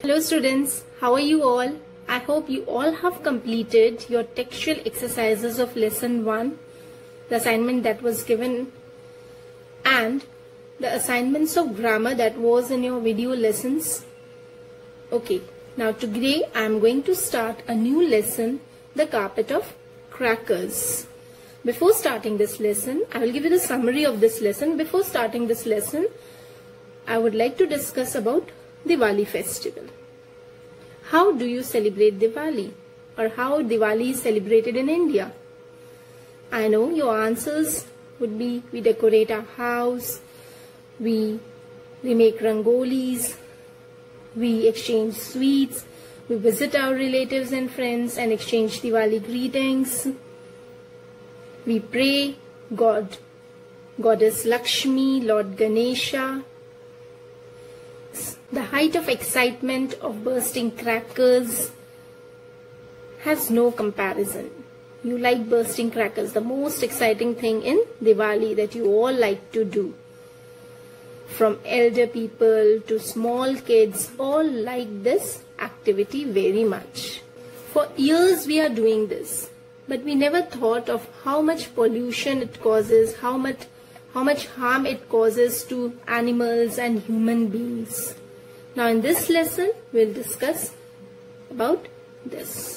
Hello students, how are you all? I hope you all have completed your textual exercises of lesson 1, the assignment that was given, and the assignments of grammar that was in your video lessons. Okay, now today I am going to start a new lesson, the carpet of crackers. Before starting this lesson, I will give you the summary of this lesson. Before starting this lesson, I would like to discuss about Diwali festival. How do you celebrate Diwali, or how Diwali is celebrated in India? I know your answers would be we decorate our house, we make rangolis, we exchange sweets, we visit our relatives and friends and exchange Diwali greetings. We pray Goddess Lakshmi, Lord Ganesha. The height of excitement of bursting crackers has no comparison. You like bursting crackers, the most exciting thing in Diwali that you all like to do. From elder people to small kids, all like this activity very much. For years we are doing this, but we never thought of how much pollution it causes, how much harm it causes to animals and human beings. Now in this lesson, we'll discuss about this.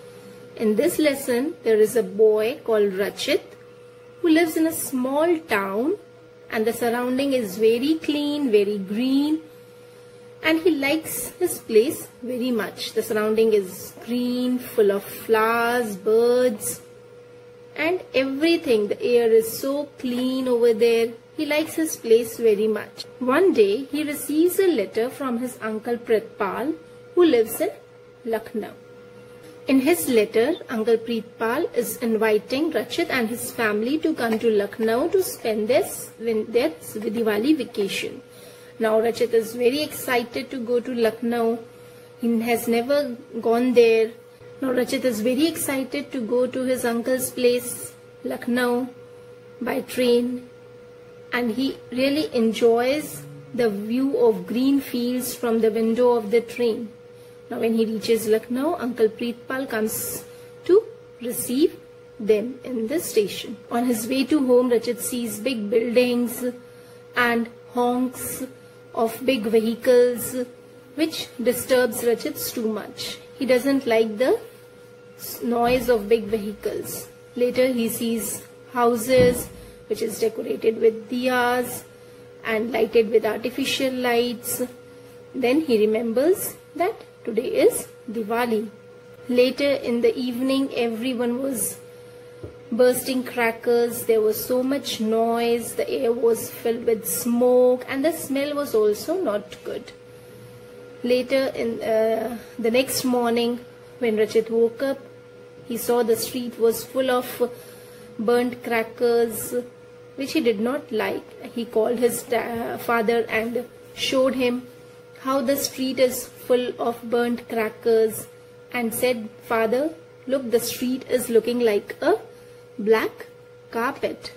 In this lesson, there is a boy called Rachit who lives in a small town, and the surrounding is very clean, very green, and he likes his place very much. The surrounding is green, full of flowers, birds, and everything. The air is so clean over there. He likes his place very much. One day, he receives a letter from his uncle Pritpal, who lives in Lucknow. In his letter, Uncle Pritpal is inviting Rachit and his family to come to Lucknow to spend their Diwali vacation. Now Rachit is very excited to go to Lucknow. He has never gone there. Now Rachit is very excited to go to his uncle's place, Lucknow, by train. And he really enjoys the view of green fields from the window of the train. Now when he reaches Lucknow, Uncle Pritpal comes to receive them in the station. On his way to home, Rachit sees big buildings and honks of big vehicles, which disturbs Rachit too much. He doesn't like the noise of big vehicles. Later he sees houses which is decorated with diyas and lighted with artificial lights. Then he remembers that today is Diwali. Later in the evening, everyone was bursting crackers. There was so much noise, the air was filled with smoke, and the smell was also not good. Later in the next morning, when Rachit woke up, he saw the street was full of burnt crackers, which he did not like. He called his father and showed him how the street is full of burnt crackers and said, "Father, look, the street is looking like a black carpet."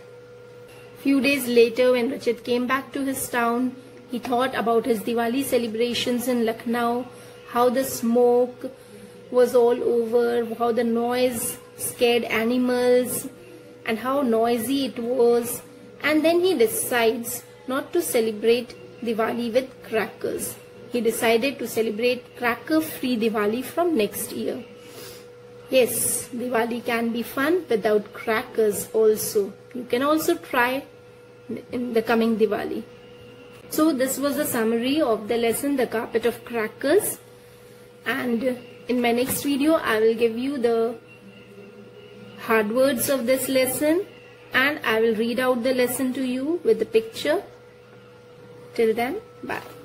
Few days later, when Rachit came back to his town, he thought about his Diwali celebrations in Lucknow, how the smoke was all over, how the noise scared animals, and how noisy it was. And then he decides not to celebrate Diwali with crackers. He decided to celebrate cracker-free Diwali from next year. Yes, Diwali can be fun without crackers also. You can also try in the coming Diwali. So this was the summary of the lesson, the carpet of crackers. And in my next video, I will give you the hard words of this lesson, and I will read out the lesson to you with the picture. Till then, bye.